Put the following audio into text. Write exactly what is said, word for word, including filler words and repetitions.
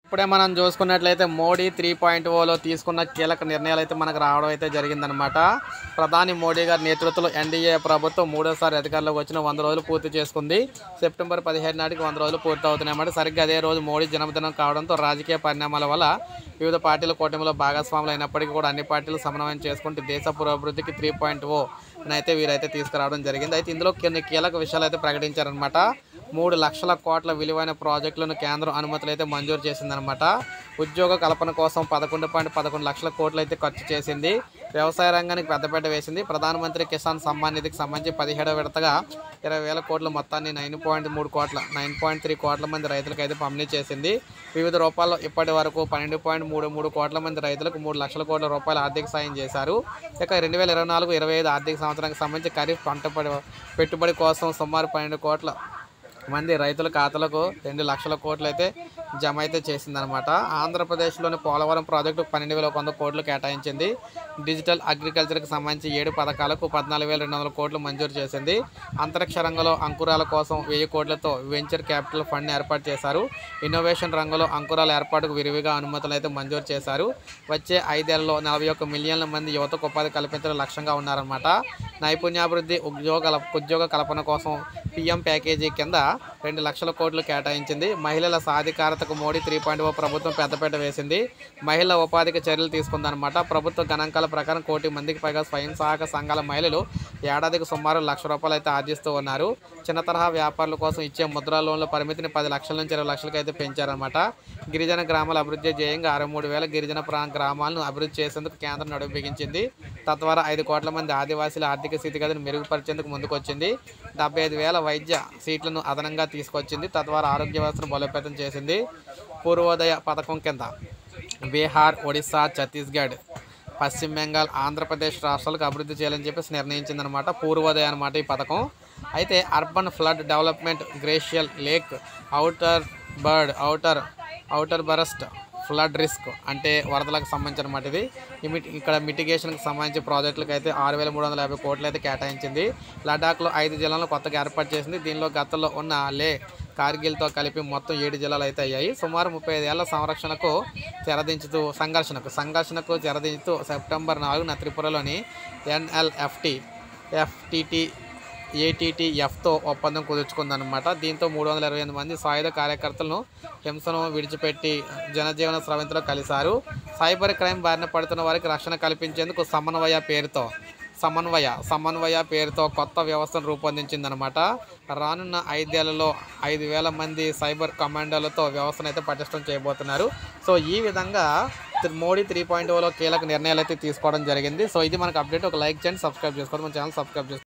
ఇప్పుడే మనం చూసుకున్నట్లయితే మోడీ త్రీ పాయింట్ ఓలో తీసుకున్న కీలక నిర్ణయాలు అయితే మనకు రావడం అయితే జరిగిందనమాట. ప్రధాని మోడీ గారి నేతృత్వంలో ఎన్డీఏ ప్రభుత్వం మూడోసారి అధికారంలోకి వచ్చిన వంద రోజులు పూర్తి చేసుకుంది. సెప్టెంబర్ పదిహేడు నాటికి వంద రోజులు పూర్తి అవుతున్నాయన్నమాట. సరిగ్గా అదే రోజు మోడీ జన్మదినం కావడంతో రాజకీయ పరిణామాల వల్ల వివిధ పార్టీల కూటమిలో భాగస్వాములు అయినప్పటికీ కూడా అన్ని పార్టీలు సమన్వయం చేసుకుంటూ దేశ పురోభివృద్ధికి త్రీ పాయింట్ ఓ అయితే వీరైతే తీసుకురావడం జరిగింది. అయితే ఇందులో కొన్ని కీలక విషయాలు అయితే ప్రకటించారనమాట. మూడు లక్షల కోట్ల విలువైన ప్రాజెక్టులను కేంద్రం అనుమతులు అయితే మంజూరు చేసిందనమాట. ఉద్యోగ కల్పన కోసం పదకొండు పాయింట్ పదకొండు లక్షల కోట్లు అయితే ఖర్చు చేసింది. వ్యవసాయ రంగానికి పెద్దపీట వేసింది. ప్రధానమంత్రి కిసాన్ సమ్మాన్ నిధికి సంబంధించి పదిహేడవ విడతగా ఇరవై వేల కోట్ల మొత్తాన్ని నైన్ పాయింట్ మూడు కోట్ల నైన్ పాయింట్ త్రీ కోట్ల మంది రైతులకు అయితే పంపిణీ చేసింది. వివిధ రూపాల్లో ఇప్పటి వరకు పన్నెండు పాయింట్ మూడు మూడు కోట్ల మంది రైతులకు మూడు లక్షల కోట్ల రూపాయల ఆర్థిక సాయం చేశారు. ఇక రెండు వేల ఇరవై నాలుగు ఇరవై ఐదు ఆర్థిక సంవత్సరానికి సంబంధించి ఖరీఫ్ పంట పెట్టుబడి కోసం సుమారు పన్నెండు కోట్ల మంది రైతుల ఖాతాలకు రెండు లక్షల కోట్లు అయితే జమ అయితే చేసిందనమాట. ఆంధ్రప్రదేశ్లోని పోలవరం ప్రాజెక్టు పన్నెండు వేల వంద కోట్లు కేటాయించింది. డిజిటల్ అగ్రికల్చర్కి సంబంధించి ఏడు పథకాలకు పద్నాలుగు వేల రెండు వందల కోట్లు మంజూరు చేసింది. అంతరిక్ష రంగంలో అంకురాల కోసం వెయ్యి కోట్లతో వెంచర్ క్యాపిటల్ ఫండ్ ఏర్పాటు చేశారు. ఇన్నోవేషన్ రంగంలో అంకురాల ఏర్పాటుకు విరివిగా అనుమతులు అయితే మంజూరు చేశారు. వచ్చే ఐదేళ్లలో నలభై ఒక్క మిలియన్ల మంది యువతకు ఉపాధి కల్పించడం లక్ష్యంగా ఉన్నారన్నమాట. నైపుణ్యాభివృద్ధి ఉద్యోగ ఉద్యోగ కల్పన కోసం పీఎం ప్యాకేజీ కింద రెండు లక్షల కోట్లు కేటాయించింది. మహిళల సాధికారతకు మోడీ త్రీ పాయింట్ ఓ ప్రభుత్వం పెద్దపీట వేసింది. మహిళల ఉపాధికి చర్యలు తీసుకుందనమాట. ప్రభుత్వ గణాంకాల ప్రకారం కోటి మందికి పైగా స్వయం సహాయక సంఘాల మహిళలు ఏడాదికి సుమారు లక్ష రూపాయలు అయితే ఆర్జిస్తూ ఉన్నారు. చిన్న తరహా వ్యాపారుల కోసం ఇచ్చే ముద్రా లోన్ల పరిమితిని పది లక్షల నుంచి ఇరవై లక్షలకి అయితే పెంచారనమాట. గిరిజన గ్రామాల అభివృద్ధి ధ్యేయంగా అరవై మూడు వేల గిరిజన ప్రా గ్రామాలను అభివృద్ధి చేసేందుకు కేంద్రం నడుము బిగించింది. తద్వారా ఐదు కోట్ల మంది ఆదివాసీల ఆర్థిక స్థితిగతిని మెరుగుపరిచేందుకు ముందుకొచ్చింది. డెబ్బై ఐదు వేల వైద్య సీట్లను అదనంగా తీసుకొచ్చింది. తద్వారా ఆరోగ్య వ్యవస్థను బలోపేతం చేసింది. పూర్వోదయ పథకం కింద బీహార్, ఒడిశా, ఛత్తీస్గఢ్, పశ్చిమ బెంగాల్, ఆంధ్రప్రదేశ్ రాష్ట్రాలకు అభివృద్ధి చేయాలని చెప్పేసి నిర్ణయించిందనమాట. పూర్వోదయ అనమాట ఈ పథకం. అయితే urban flood development, glacial lake, outer bird outer outer burst flood risk అంటే వరదలకు సంబంధించిన అన్నమాట. ఇది ఇక్కడ మిటిగేషన్కి సంబంధించి ప్రాజెక్టులకు అయితే ఆరు వేల మూడు వందల యాభై కోట్లు అయితే కేటాయించింది. లడాఖ్లో ఐదు జిల్లాలను కొత్తగా ఏర్పాటు చేసింది. దీనిలో గతంలో ఉన్న లే, కార్గిల్తో కలిపి మొత్తం ఏడు జిల్లాలు అయితే అయ్యాయి. సుమారు ముప్పై ఐదు ఏళ్ల సంరక్షణకు తెరదించుతూ సంఘర్షణకు సంఘర్షణకు తెరదించుతూ సెప్టెంబర్ నాలుగున త్రిపురలోని ఎన్ఎల్ఎఫ్టి ఎఫ్టిటి ఏటీటీఎఫ్తో ఒప్పందం కుదుర్చుకుందనమాట. దీంతో మూడు వందల ఇరవై ఎనిమిది మంది సాయుధ కార్యకర్తలను హింసను విడిచిపెట్టి జనజీవన స్రవంతిలో కలిశారు. సైబర్ క్రైమ్ బారిన పడుతున్న వారికి రక్షణ కల్పించేందుకు సమన్వయ పేరుతో సమన్వయ సమన్వయ పేరుతో కొత్త వ్యవస్థను రూపొందించిందనమాట. రానున్న ఐదేళ్లలో ఐదు వేల మంది సైబర్ కమాండోలతో వ్యవస్థను అయితే పటిష్టం చేయబోతున్నారు. సో ఈ విధంగా మోడీ త్రీ పాయింట్ ఓలో కీలక నిర్ణయాలు అయితే తీసుకోవడం జరిగింది. సో ఇది మనకు అప్డేట్. ఒక లైక్ చేయండి, సబ్స్క్రైబ్ చేసుకోండి, మన ఛానల్ సబ్స్క్రైబ్ చేసుకోండి.